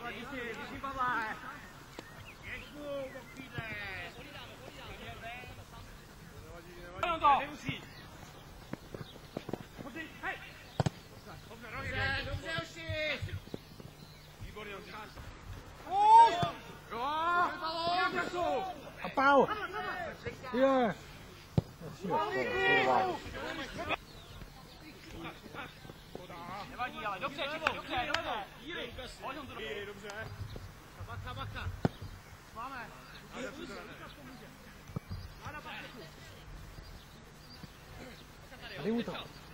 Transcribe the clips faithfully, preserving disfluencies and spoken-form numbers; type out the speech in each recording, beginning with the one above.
Nemusí. Hej! Dobře, dobře, Joši! Výborně, Joši. Jo! A pau! Je! Nevadí, ale dobře, Čivo, dobře, dobře. Jíry, Jíry, dobře. Bacha, bacha. Máme. Dej mu to.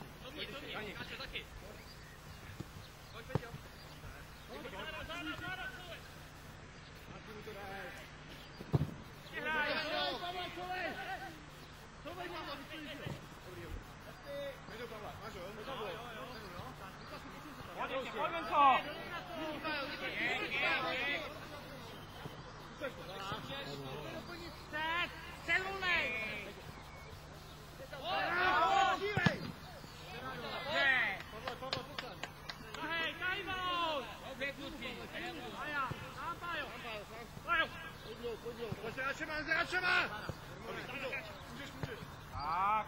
Tak.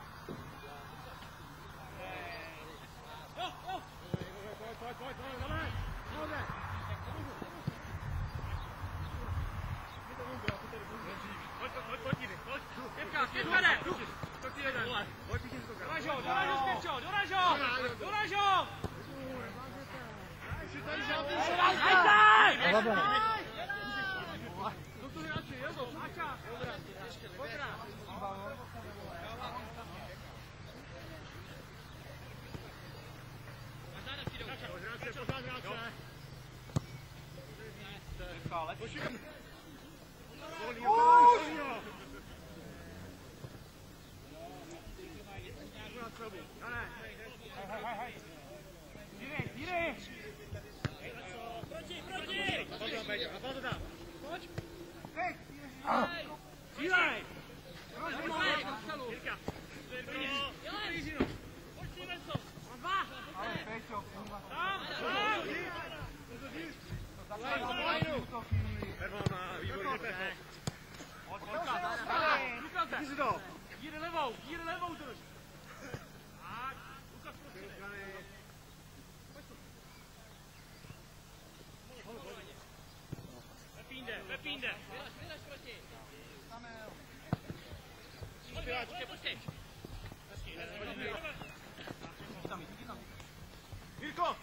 Mirko!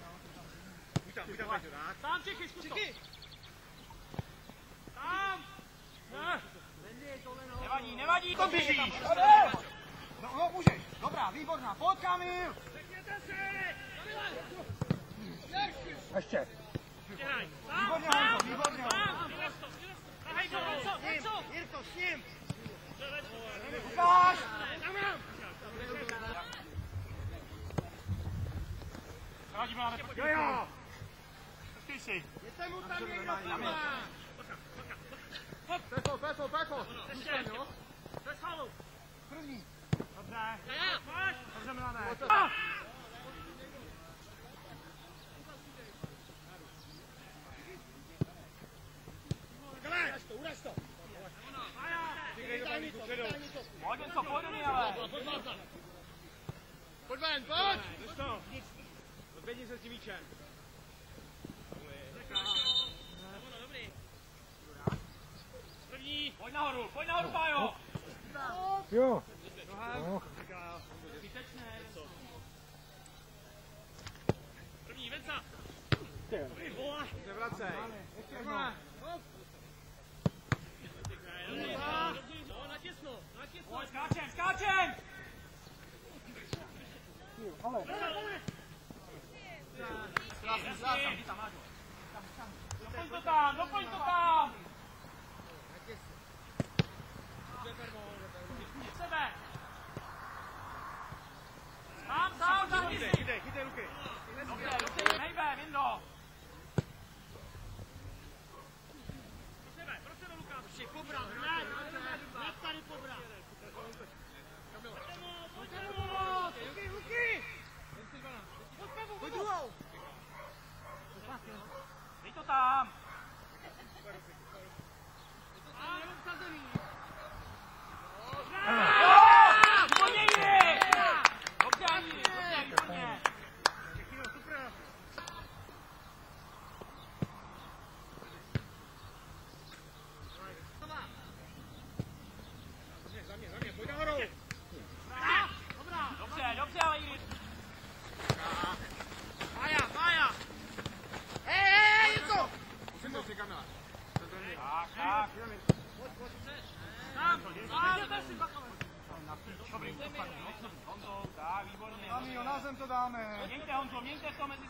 Tam čekej, zkus to! Tam! Nevadí, nevadí, to běžíš! No, no, můžeš! Dobrá, výborná, pojď Kamil! Ještě! Výborně, Honzo, výborně! Jirko, s ním! Ukáž! Nevadí, máme to Jo, jo! Počkej si! Jestli mu tam někdo kurva! Pepo, Pepo, Pepo! Zůstaň, jo? Bez halu! První! Dobře! Dobře, Milane! Uraž to, uraž to! Pojď jen to, pojď do něj, ale! Pojď ven, pojď! Jdeš to! Odběhni se s tím míčem! První! Pojď nahoru, pojď nahoru, Pájo! Jo! No. První, Venca! Nevracej! No, natěsno, natěsno! Pojď, skáčem, skáčem! Ale! Doplň to tam, doplň to tam! Sebe! Tam, tam, tam, Chytej, chytej, chytej ruky! dobře, dobře, nejbe, Vindo! Pro sebe, pro sebe, Lukáš! Ještě pobrat, hned, hned tady pobrat! Pojďte mu pomoct! Ruky, ruky! Pojďte mu pomoct! Dej to tam!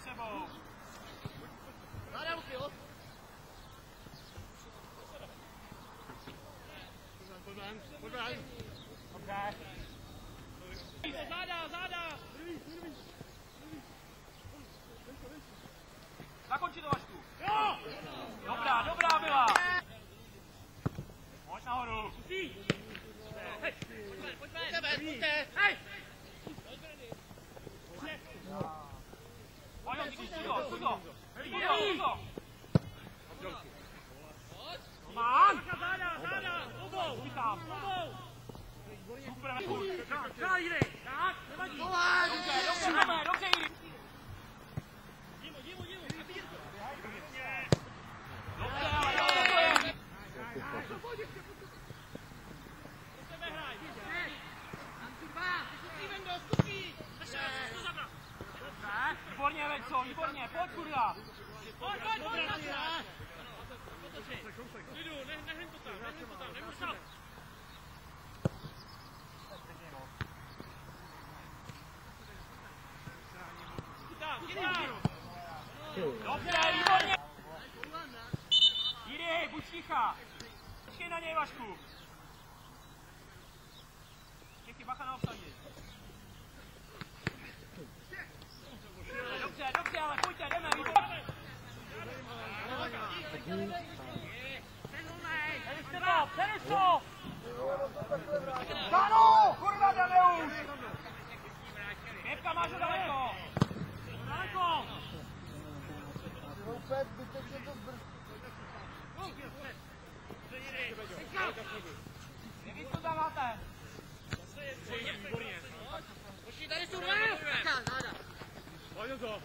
sebou. Záda musí, jo? Pojď ven, pojď ven. Dobře. Záda, záda. Zakonči to, Vašku. Jo! Dobrá, dobrá byla. Pojď nahoru. Hej, pojď ven, pojď ven. Pojďte, hej. Pojď, Ondřík, sudo, sudo. Sudo, sudo. Mám. Záda, záda. Obou. Vítám. Obou. Super. Tak, Jiry. Tak, nevadí. Dobře, dobře, dobře, dobře, Jiry. Dimu, dimu, dimu. Dobře, ale dobře, to je. Do sebe hraj. Steven, do skupí. Výborně, Veco, výborně, pojď, kurva. Pojď, pojď, pojď, pojď. Lidu, nehyn to tam, nehyn to tam, nemůžu tam. Chytám, chytám. Dobře, výborně. Jiry, buď ticha. Počkej na něj, Vašku. Děky, bacha na obsadě. Dobře, dobře, ale pojďte, jdeme, výborně. Přenež to, přenež to! Danu, kurva, jdeme už! Pěvka, máš ho daleko! Daleko! Opět, zbytečně to zbrz. Nevíc, co dáváte? Počkej, tady jsou dva! Pojď to!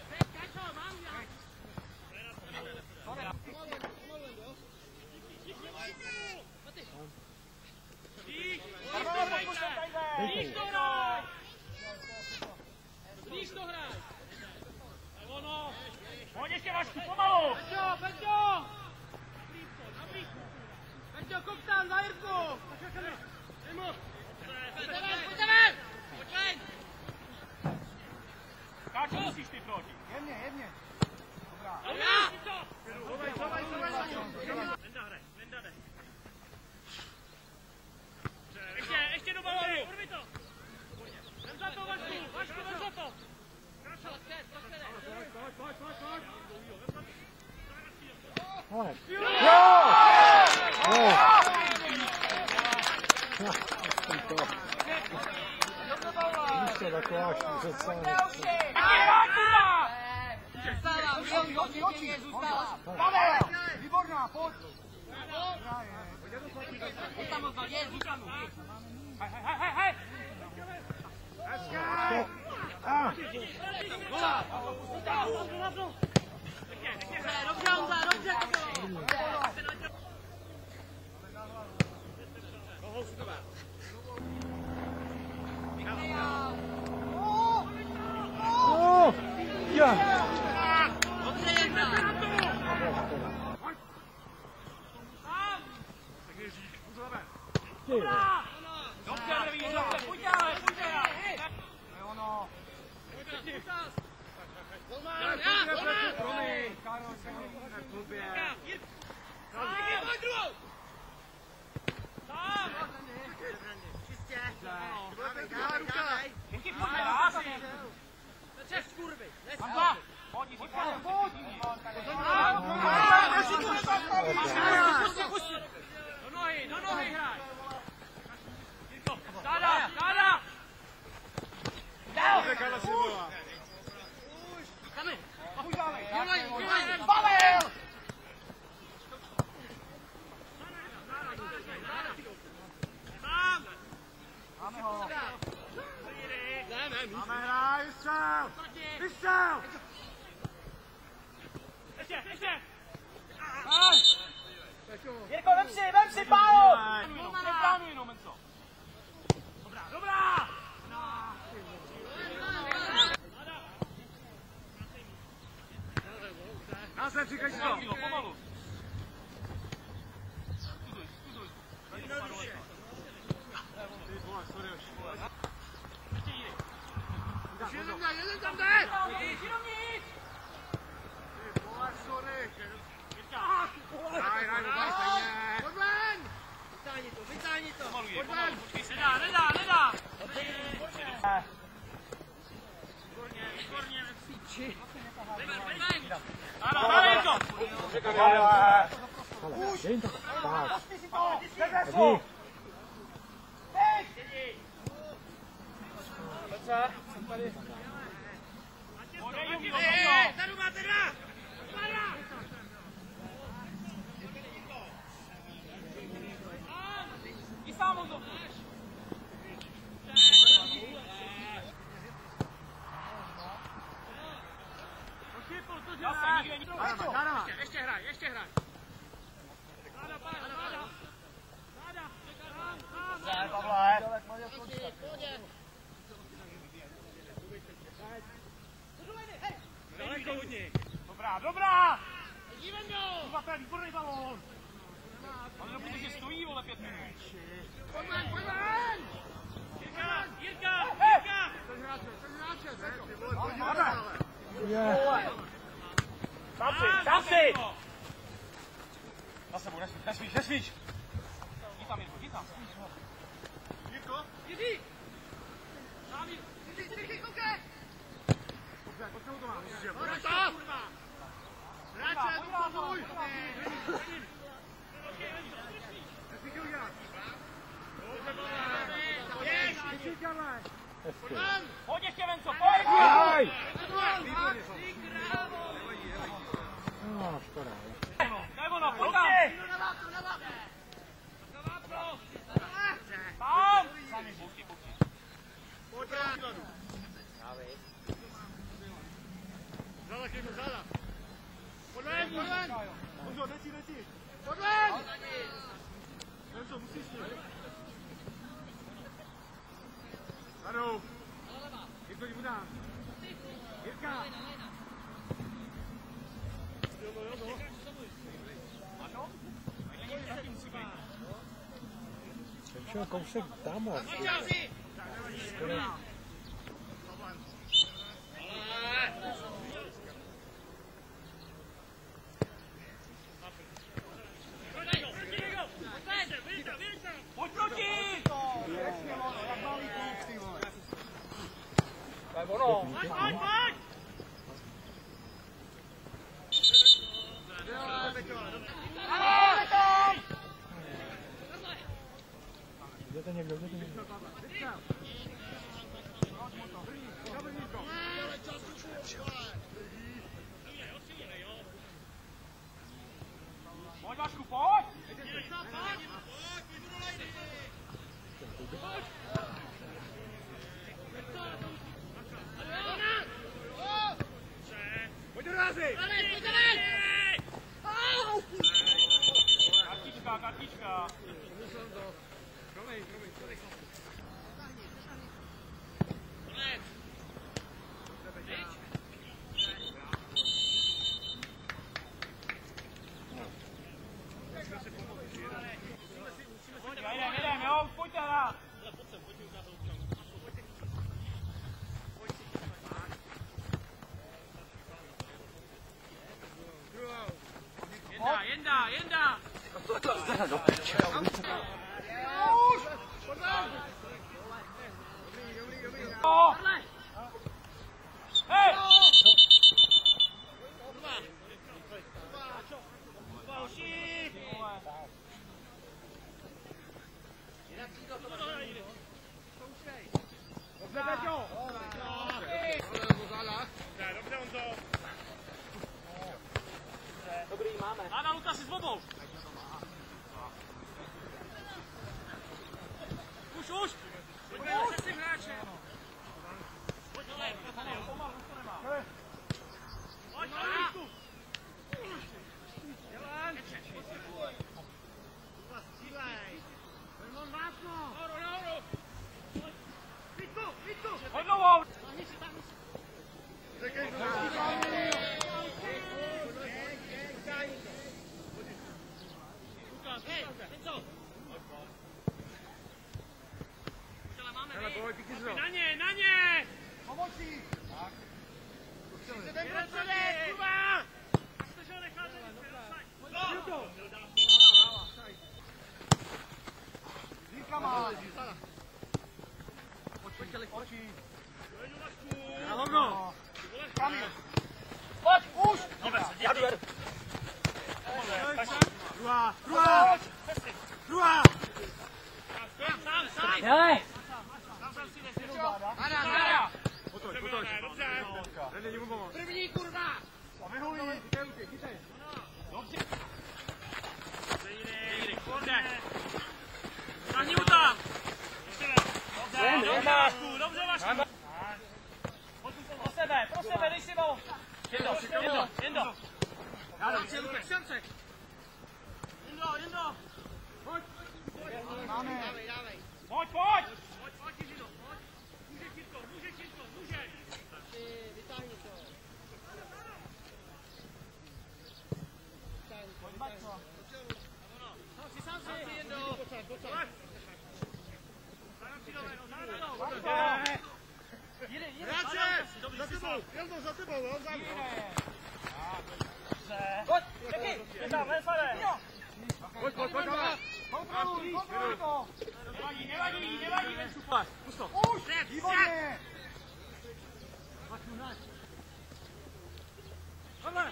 Blíž to hraj! Blíž to hraj! Ono! Pojď ještě, Vašku, pomalu! Peťo, Peťo! Peťo, kop tam, za Jirku! Pojďte ven, pojďte ven! Pojď ven! Káčo, musíš ty proti. Jemně, jemně. Dobrá. Dobrá! Zovej, zovej, zovej! Venda hrej, Venda jde. Ještě, ještě do balonu! Urvi to! Vem za to, Vašku! Vašku, vem za to! Pojď, pojď, pojď, pojď! Pojď! Jo! Víš to, taková štěřecá. Oči, oči, Pavel! Výborná, pojď! Pojď tam moc, je, zůstan mu! Hej, hej, hej, hej! Dobře, Honza, dobře! Oh, ja. Dobře, jedna! Dobře, Leví, dobře, pojď dále, pojď dále! To je ono. Volmán, já, Volmán! Promiň, Karol, jsem na klubě. Pojď druhou! Tam! Čistě. Děky, pojď ráz! Přes kurvy! Pojď, pojď, pojď! Pojď! Pusti, pusti! Do nohy, do nohy hraj! Záda, záda! Dál! Kamen! Pavel! Máme ho. Máme hrát, vystřel! Vystřel! Ještě, ještě! Jirko, vem si, vem si, pájo! Neplánuj jenom, Menco! Dobrá, dobrá! Nás se říkají to. Pomalu! Ještě Jiry! Jeden tam jde! Jiří dovnitř! Dej to. Tak. Pusty si to! Jdi. Tady máte dva! I sám ho zopnu. Ještě hraj, ještě hraj. Vláda, vláda, vláda. Vláda. Ne, Pavle. Daleko od něj. Dobrá, dobrá! Uvatel, výborný balón. Ale nebude, že stojí, vole, pět minut. Pojďmen, pojďmen! Jirka, Jirka, Jirka! Je. Sám si, sám si! Za sebou, nesmíš, nesmíš, nesmíš! Jdi tam, Jirko, jdi tam. Jirko? Jdi! Sám jdi! Jdi, jdi, jdi, koukej! Dobře, pojď se mu to má. Pojď to! Hráče, to můj! Nesmíš to udělat. Hezky. Pojď ještě, Venco, pojď! Aj! Výborně, No, škoda. Daj ono, pojď tam! Tam! Sami, buky, buky. pojď rád. Zala, chybu, zala. Pojď ven, pojď ven. Honzo, neci, neci. Pojď ven. Honzo, musíš jít. Ano. Jirko, jdi mu dám. Jirka. Ten šel kousek tam. Skoro. Pojď proti! To je ono. Pojď, pojď, pojď! Jděte někdo, jděte někdo. Pojď, Vašku, pojď! Pojď do rázy. Kartička, kartička. Jedem, jedem, jo, pojďte hrát. Jenda, jenda, jenda. Oh. Hej! Dobře, Peťo. Dobře, Honzo. Dobrý, máme. Lána, Luka si s obou. Už, už. Pojďme, už. Pojď, hráče. Pojď, pomalu, už to nemá. Pojď, pojď. Jelan. Nahoru, nahoru. Pojď novou. Šance, Lukáš, šance! Jindo, Jindo! Pojď! Máme. Pojď, pojď! Pojď, pojď, Jindo, pojď! Může Čitko, může Čitko, může! Vytáhni to. Pojď, Maťko! Sám si, sám si, Jindo! Pojď, pojď. Jde, jde, Hráče! Za tebou! Jeldo, za tebou, jo? Za mnou. Pojď, čekej! Je tam, ven, Fade! Pojď, pojď, pojď, pojď. Kontroluj, kontroluj to! Nevadí, nevadí, nevadí, ven, super! Pust to! Už! Výborně! Tohle!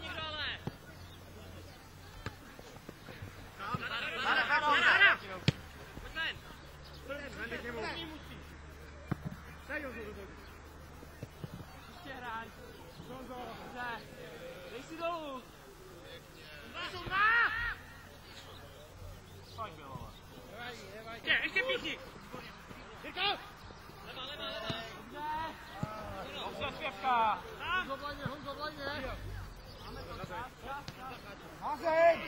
Záda, záda, záda! Pojď ven! Ven k němu. Dej Jozu do bodu. Ještě hraj! Dobře! Dej si dolů! Jsou dva! Pojď, bylo. Nevadí, nevadí. Je, ještě píchni! Jirko! Leva, leva, leva! Dobře! Dobře, Svěvka! Honzo vlajně, Honzo vlajně! Házej!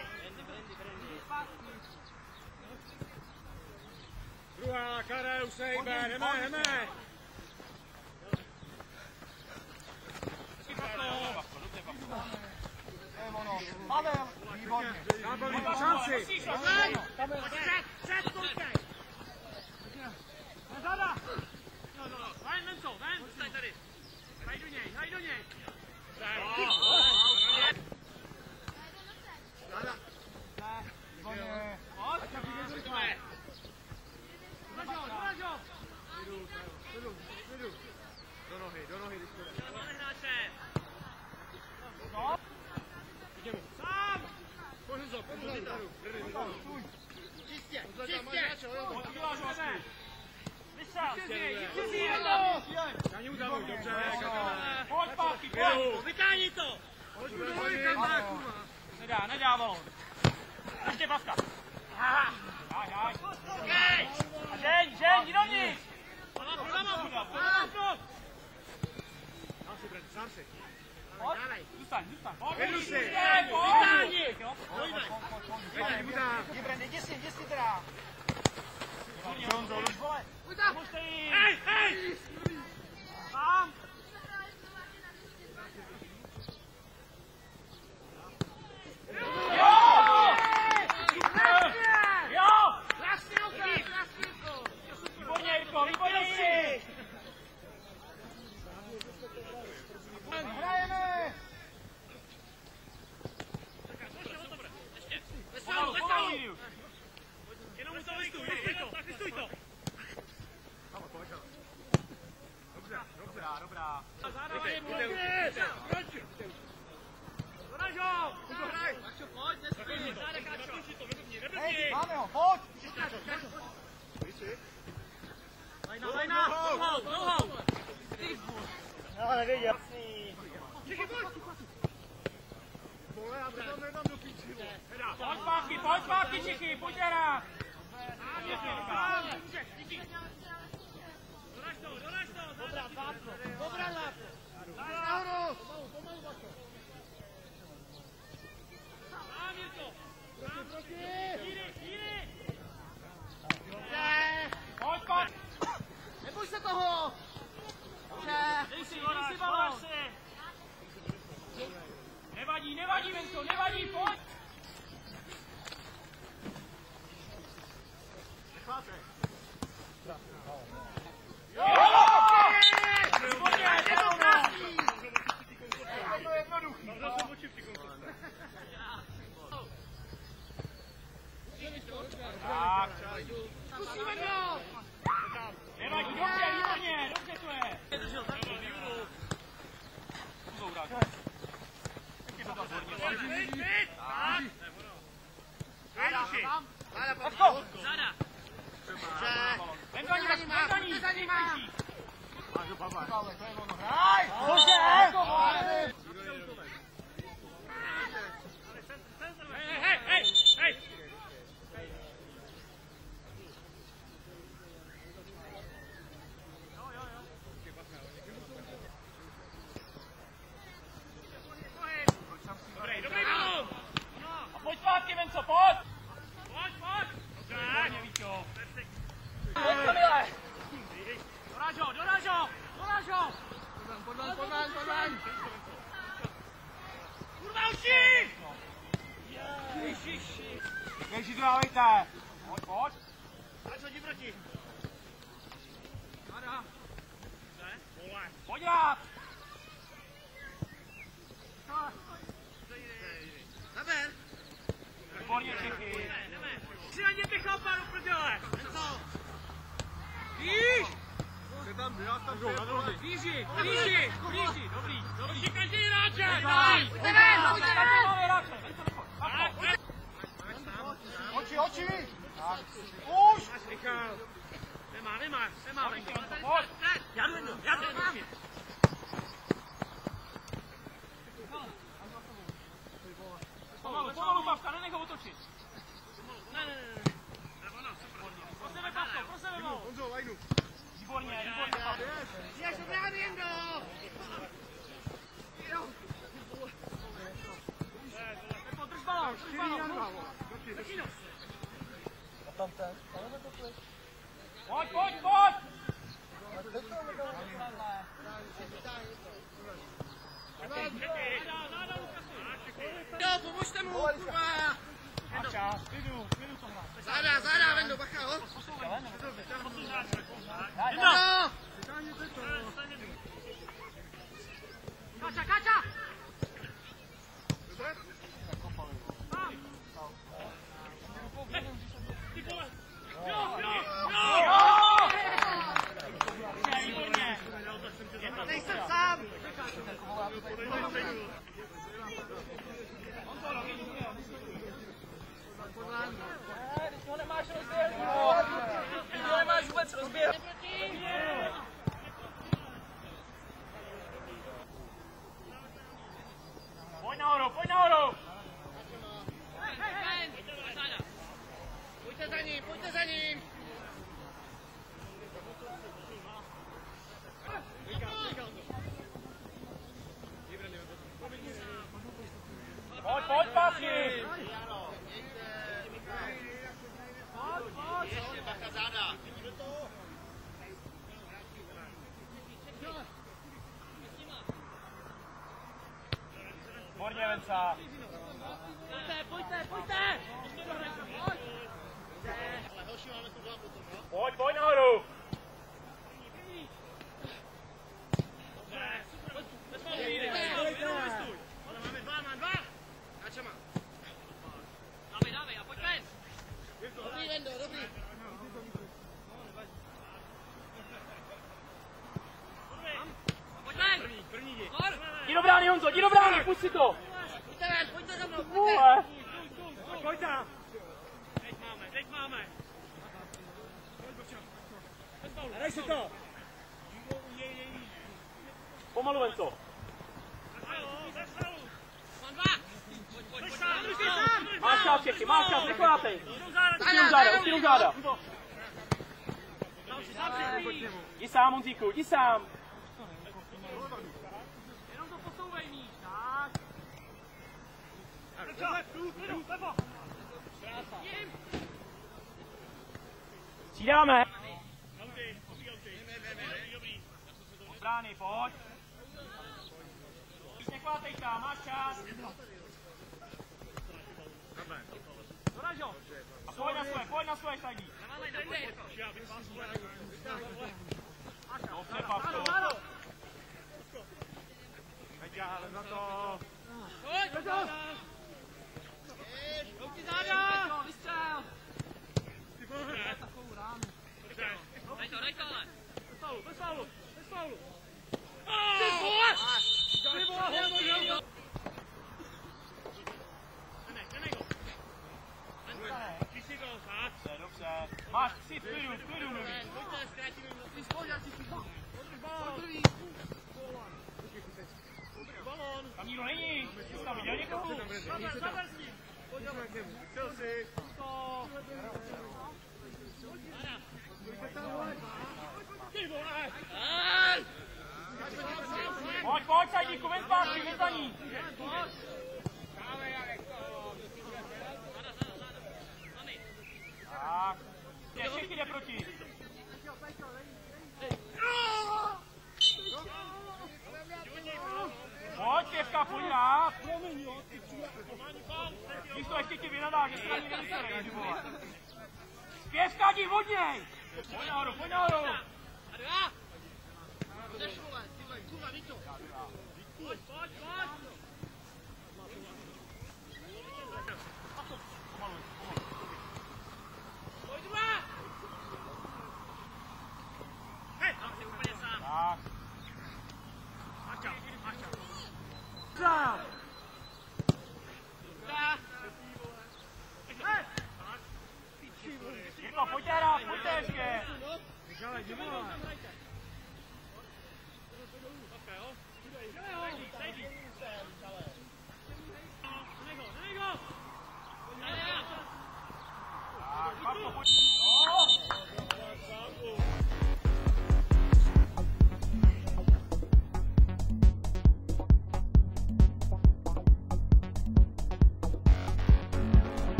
Druhá, Karel, sejbe, jdeme, jdeme! Pavel, výborně. Výborně, šanci. Před, před, koukej! Zada! No, no, no, ven, Menco, ven! Zůstaň tady! Hraj do něj, hraj do něj! Zada. Výborně! Pojď! Doraž ho, doraž ho! Jdu, jdu, jdu. Do nohy, do nohy, když to jde. Máme hráče! Jdeme. Sám! Pojď Honzo, pojď Honzo. Čistě, čistě. Pojď, uděláš ho, ne! Vysál! Jdi si jednou! Já němu dávám, dobře, Karel. Pojď, pálky, pojď! Vytáhni to! Pojď mu do nohy, Karel. Nedá, nedá volon. Ještě paska. Aha. Haj, haj. Okej. A žeň, žeň, jdi dovnitř. Prava, prava, prava, prava. Sám si, Brent, sám si. Pojď, zůstaň, zůstaň. Vedru si. Vytáhni. Vedru mu dám. Jdi si, jdi si teda. Honzo, vole. Můžete jít. Hej, hej. Sám. Hrajeme! Jenom to vystuj, vystuj to, tak vystuj to. Dobře, dobře. Dobrá. Jdete, jdete, Doraž ho! hraj. Pojď, nesmí, zádech a skončí to, vyblbni, Hej, vyblbni. máme ho, pojď! Lajna, lajna, dlouhou, dlouhou. No, nevěděl. Jasný. Vole, já to tam nedám do píči, vole. Pojď zpátky, pojď zpátky, Čichy, pojď hrát. Doraž to, doraž to. Dobrá, pátko. Dobrá, Láko. Nahoru. Pomalu, pomalu, Vašo. Mám, Jirko. Proti, Jíry, jíry. Dobře. Pojď, pojď. Neboj se toho. Dobře. Dej si, dej si balón. Nevadí, nevadí, Venko, nevadí, pojď. Nechváte. Jo! Výborně, jednoduchý. To je jednoduchý. Tak. Zkusíme to. Nevadí, dobře, výborně, dobře to je. Držel za to, vývodu. Můžou hrát. Pěkně to tam hodně. Pojď, pojď, tak. Nejduši. Zada. Ven za ním, ven za ním, za ním. Máš ho, Pavle. Hraj! Dobře! Hej, hej, hej, hej. Ježiši. Běží dávejte. Pojď, pojď. Ať hodí proti. Nada. Pojď rád. Naber. Výborně, Čechy. Tři na ně bych chlapa do prdele. Víš? Jde tam, já tam jdou, na drogy. Blíži, blíži, blíži. Dobrý, dobrý. Ještě každý hráče. Daj. Pojďte ven, pojďte ven. Máme hráče. Oči, oči. Už. Michal. Nemá, nemá, nemá. Pojď. Já jdu jednou, já jdu jednou. Pomalu, pomalu, Pavka, nenech ho otočit. Ne, ne, ne. Pro sebe, Pavko, pro sebe, Mo. Honzo, lajnu. Výborně, výborně, Pavko. Jdeš, obrání, Jendo. Pepo, drž balón, drž balón. Tam ten. Pojď, pojď, pojď. Jo, pomožte mu, kurva. Má čas, klidu, klidu to hrát. Záda, záda, Vendo, bacha, ho. Jendo! Káča, káča! Jo, jo, jo! Výborně! Nejsem sám. To nemáš rozběh! To nemáš vůbec rozběh! Pojď nahoru, pojď nahoru! Pojďte za ním, pojďte za ním. Pojď, pojď, pásky! Ještě bacha, záda. Výborně, Venca! Pojďte, pojďte, pojďte. Pojď, pojď nahoru! Dobrý, Vendo, dobrý. Jdi do brány, Honzo, jdi do brány, puść si to! Pojďte ven, pojďte za mnou, pojďte. Vůle! Pojď tam! Teď máme, teď máme! Hraj si to! Pomalu, Venco! Máš čas, Čechy, máš čas, nekolátej! Uskýnou záda, uskýnou záda! Jdi sám, Honzíku, jdi sám! Jenom to posouvej míč, tak! Střídáme! Brány, pojď! Neklátej tam, máš čas! Doražo! A pojď na svoje, pojď na svoje sadí! Dobře, Pavko! Veďále na to! Pojď! Pojď! Pojď záda! Vystřel! Takovou ránu. Daj to, daj to, ale! Bez faulu, bez faulu, bez faulu! Ty vole! Ty vole! Dobře, dobře. Máš si v klidu, v klidu mluví. Pojďte, zkrátíme. Ty spolužáci, ty balón. Balón. Tam nikdo není. Jsi tam viděl někoho? Zaber, zaber s ním. Pojďme k němu. Chtěl si. Ty vole. Pojď, pojď, Sajdíku, ven zpátky, ven za ní. Tak. Ještě jde proti. Pojď, pěvka, pojď rád. Víš to, ještě ti vyrazí. nadál, že se na ní nevysere, vole. Zpěvka jdi od něj! Pojď nahoru, pojď nahoru! A dva! Jdeš, vole, ty vole, kurva, víš to. Pojď, pojď, pojď!